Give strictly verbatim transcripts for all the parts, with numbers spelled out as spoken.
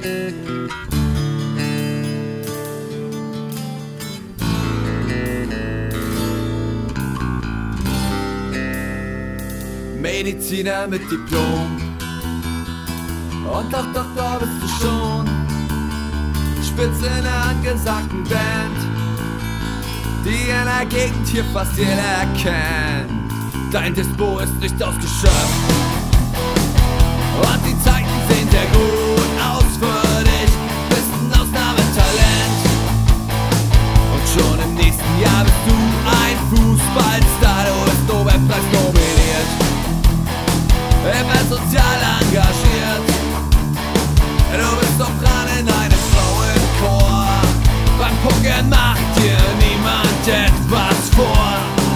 Mediziner mit Diplom und doch, doch, da bist du schon Spitze in einer angesagten Band, die in der Gegend hier fast jeder kennt. Dein Dispo ist nicht ausgeschöpft und die Zeiten sehen sehr gut aus für dich. Bist ein Ausnahmetalent und schon im nächsten Jahr bist du ein Fußballstar. Du bist Nobelpreis nominiert, immer sozial engagiert. Du bist doch dran in einem Frauenchor. Beim Pokern macht dir niemand etwas vor.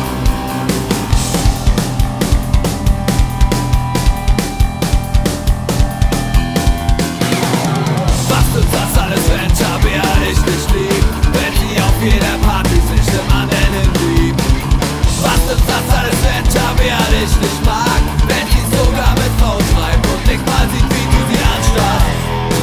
Was du das alles, wenn Tabea dich nicht liebt, wenn sie auf jeder Party sich im anderen hinliebt. Was du das alles, wenn Tabea dich nicht mag, wenn sie sogar mit Frauen schreibt und nicht mal sieht, wie du sie anstarrst.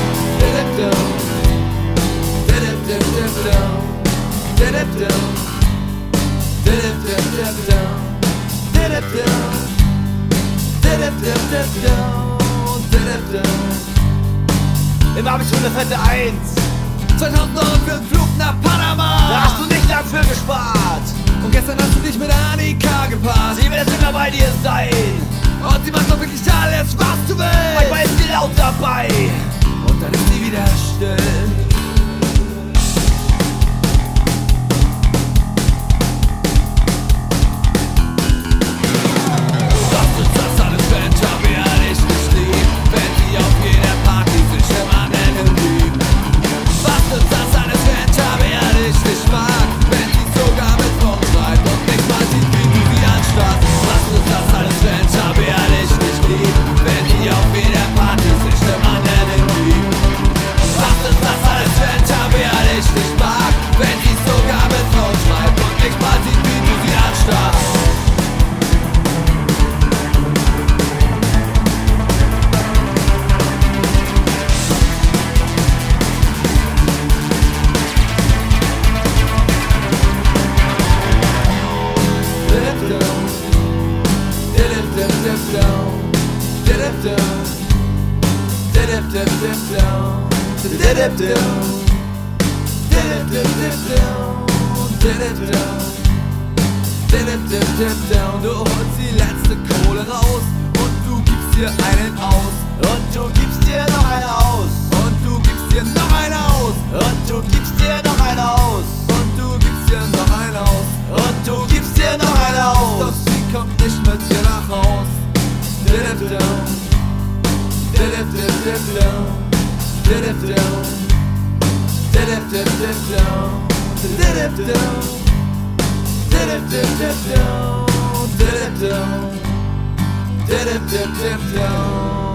Im Abitur eine fette Eins. zweitausendneun für den Flug nach Panama. Da hast du nicht dafür gespart. Und gestern hast du dich mit Annika gepaart. Sie will jetzt immer bei dir sein. Und sie macht doch wirklich alles, was du willst. Manchmal ist sie laut dabei. Und dann ist sie wieder still. Du holst die letzte Kohle raus und du gibst dir einen aus. Und du gibst dir noch einen aus. Und du gibst dir noch einen aus. Und du gibst dir noch einen aus. Und du gibst dir noch einen aus. Und du gibst dir noch einen aus. Doch sie kommt nicht mit dir nach Haus. Down,